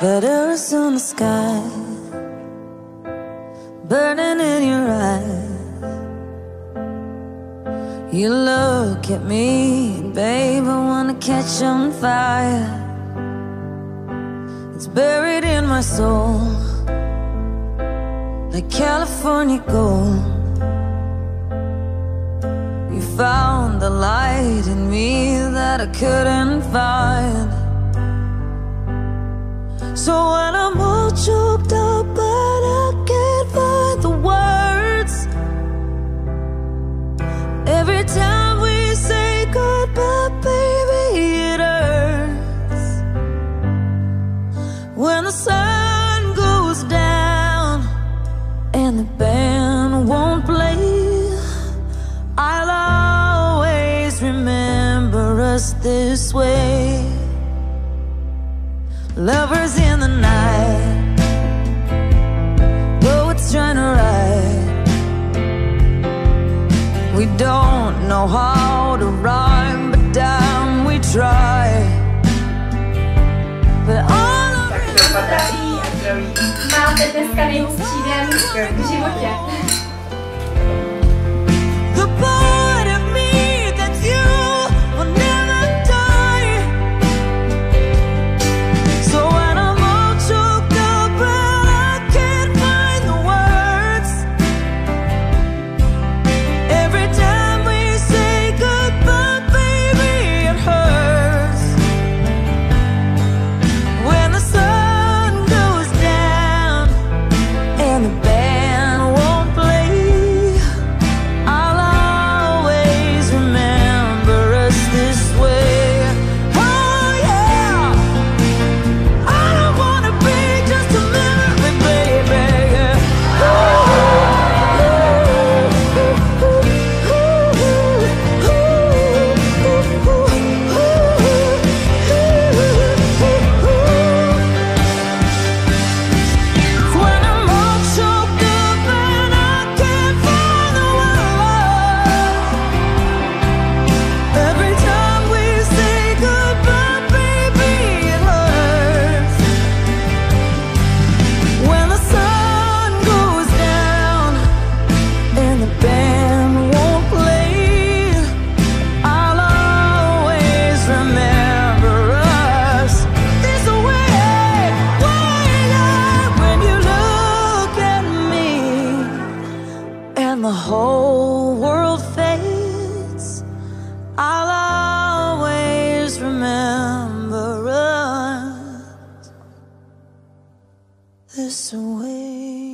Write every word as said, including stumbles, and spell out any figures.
That Arizona sky burning in your eyes. You look at me, babe, I wanna catch on fire. It's buried in my soul like California gold. You found the light in me that I couldn't find. So when I'm all choked up but I can't find the words, every time we say goodbye, baby, it hurts. When the sun goes down and the band won't play, I'll always remember us this way. Lovers in the night, poets trying to write. We don't know how to rhyme, but damn, we try. But all of Tak to potrafi a zdraví. Máte dneska nejhezčí den v životě. the part of me that's you will never die. So when I'm all choked up and I can't find the words, every time we say goodbye, baby, it hurts. When the sun goes down and the band won't play, I'll always remember us this way. Oh yeah, I don't wanna be just a memory, baby. When I'm all choked up and I can't find the words, every time we say goodbye, baby, it hurts. When the sun goes down and the band won't play, I'll always remember us this way. When you look at me and the whole world fades, I'll always remember us this way.